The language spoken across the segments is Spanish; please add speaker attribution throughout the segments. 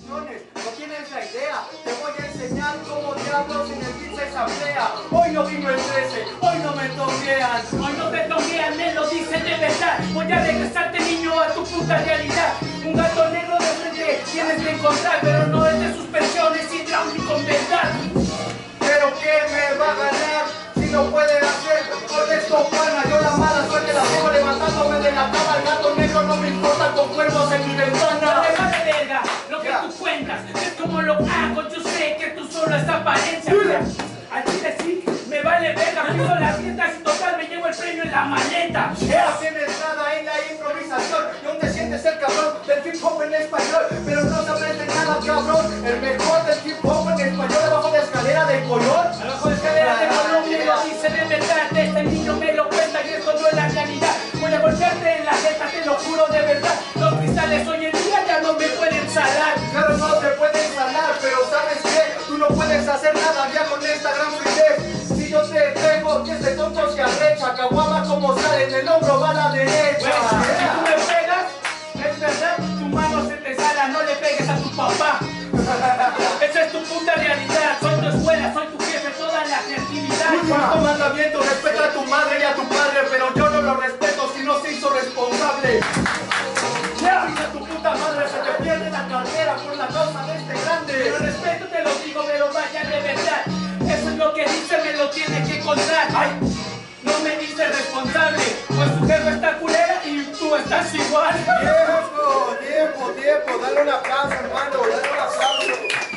Speaker 1: instrucciones, no tienes la idea. Te voy a enseñar cómo diablos en el beat se sampea. Hoy no vino el 13, hoy no me toquean.
Speaker 2: Hoy no te toquean, me lo dicen de verdad. Voy a regresarte, niño, a tu puta realidad. Un gato negro de frente tienes que encontrar, pero no es de suspensiones hidráulico en verdad.
Speaker 1: Pero ¿qué me va a ganar si no puede hacer con esto, pana? Yo la mala suerte la tengo levantándome de la cama. El gato negro no me importa con cuervos en mi ventana.
Speaker 2: No me vale verga lo que tú cuentas, es como lo hago. Yo sé que tú solo es apariencia. Al chile sí, me vale verga. Pido las fiestas y total me llevo el premio en la maleta.
Speaker 1: No tienes nada en la improvisación y aún te sientes el cabrón del hip hop en español, pero no sabes de nada, cabrón. El mejor del hip hop en español abajo de escalera de color.
Speaker 2: Abajo de escalera de color, me lo dice de verdad. Este niño me lo cuenta y esto no es la realidad. Voy a golpearte en la jeta, te lo juro de verdad. Los cristales hoy en día ya no me pueden salar.
Speaker 1: Claro, no te pueden sanar, pero ¿sabes qué? Tú no puedes hacer nada ya con esta gran fluidez. Si yo te pego, 10 de tontos que arrecha, caguama como sale, en el hombro va a la derecha.
Speaker 2: Si tú me pegas, es verdad, tu mano se te sala, no le pegues a tu papá. Esa es tu puta realidad, soy tu escuela, soy tu jefe, toda la creatividad.
Speaker 1: Cuarto mandamiento, respeta a tu madre y a tu padre, pero yo no lo respeto si no se hizo responsable. Ya, a tu puta madre se te pierde la carrera por la causa de este grande.
Speaker 2: Pero respeto te lo digo, pero vaya de verdad. Eso es lo que dice, me lo tiene que contar. Ay, no me dice responsable, pues tu jefe está culera y tú estás igual.
Speaker 1: Tiempo, dale un aplauso, hermano, dale un aplauso.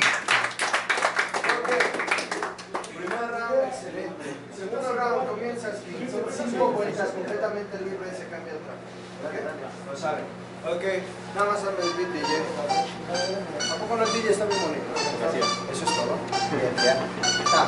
Speaker 1: Primer round, excelente. Segundo round comienza así, son 5 vueltas completamente libres, se cambia otra. Lo saben. Ok, nada más hazme el beat, DJ. ¿A poco no el DJ está bien bonito? Eso es todo. Bien, ya. Está.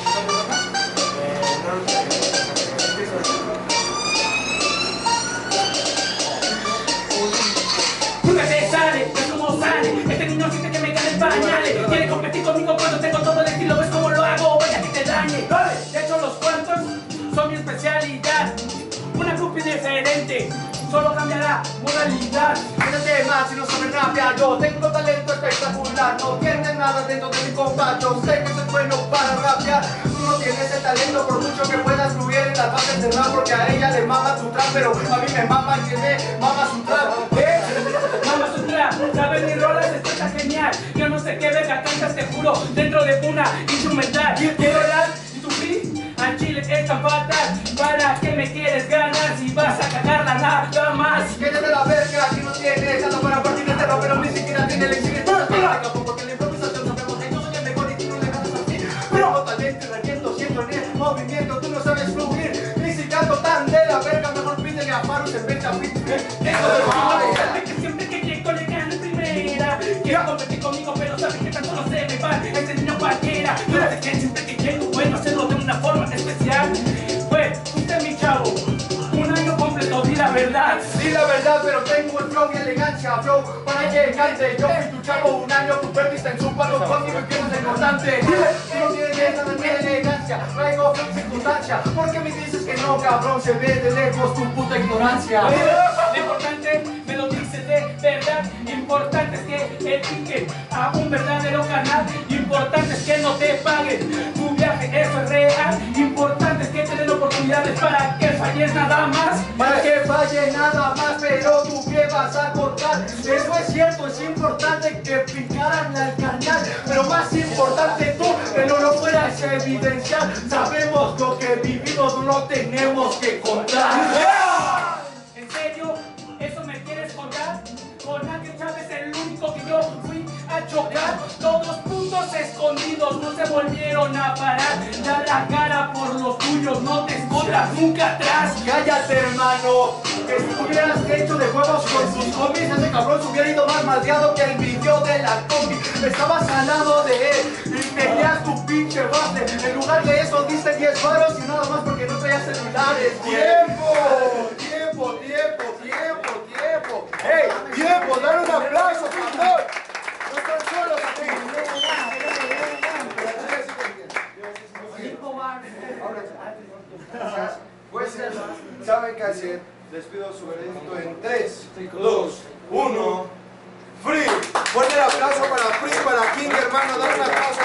Speaker 2: Nunca te sale, ves cómo sale. Este niño siente que me caen en pañales. Quiere competir conmigo cuando tengo todo el estilo. ¿Ves cómo lo hago? Vaya que te dañe. De hecho los cuantos son mi especialidad. Una groupie diferente, solo cambiará modalidad.
Speaker 1: Quédate más si no sabes rapear. Yo tengo talento espectacular. No tienes nada dentro de mi compa. Yo sé que soy bueno para rapear. Tú no tienes el talento por mucho que puedas fluir en las bases de rap, porque a ella le mama tu trap, pero a mí me mama que me mama su trap.
Speaker 2: Mama su trap, sabes mis rolas, esto está genial. Yo no sé qué verga cantas, te juro, dentro de una instrumental. Quiero rap y tu beat al chile es tan fatal. ¿Para qué me quieres ganar si vas a cagarla nada más?
Speaker 1: Quédate la verga, aquí no tienes algo para partir de terror, pero ni siquiera tiene el excelente. Porque la improvisación sabemos que yo soy el mejor y tú no le ganas así. Pero con talento y reviento, siento en el movimiento, tú no sabes fluir. Ni si canto tan de la verga, mejor pídele a Farus en venta fit.
Speaker 2: Que siempre que llego le gano en primera. Quiero competir conmigo, pero sabes que tanto no se me va. Ese niño cualquiera. Yo sé que siempre que llego puedo hacerlo de una forma especial. Pues, usted mi chavo, un año completo, di la verdad.
Speaker 1: Di la verdad, pero tengo el flow y elegancia, flow, para que cante. Yo fui tu chavo un año, tu perdiste en su palo conmigo y que no es importante. Tú no tienes nada de elegancia, traigo flow circunstancia. ¿Por qué me dices que no, cabrón? Se ve de lejos tu puta ignorancia.
Speaker 2: Lo importante, me lo dices de verdad. Importante es que etiqueten a un verdadero canal. Importante es que no te paguen tu viaje, eso es real. Importante es que te den oportunidades para que falles nada más.
Speaker 1: Para que falle nada más, pero tú qué vas a contar. Eso es cierto, es importante que picaran al canal, pero más importante tú que no lo puedas evidenciar. Sabemos lo que vivimos, no lo tenemos que contar.
Speaker 2: ¿En serio? ¿Eso me quieres contar? Con Ángel Chávez el único que yo fui a chocar. Todos puntos escondidos no se volvieron a parar. Da la cara por los tuyos, no te escondas nunca atrás.
Speaker 1: Cállate, hermano, que si hubieras hecho de juegos con sus homies, ese cabrón se hubiera ido más maldeado que el video de la combi. Estabas al lado de él y tenías tu pinche base. En lugar de eso diste 10 varos y nada más porque no traías celulares. ¡Tiempo! ¡Hey! ¡Tiempo! ¡Dale un aplauso, cabrón! ¡No están solos aquí! Pues saben qué hacer. Les pido su veredicto en 3, 2, 1, ¡free! Fuerte el aplauso para Free, para King, hermano. Dale un aplauso.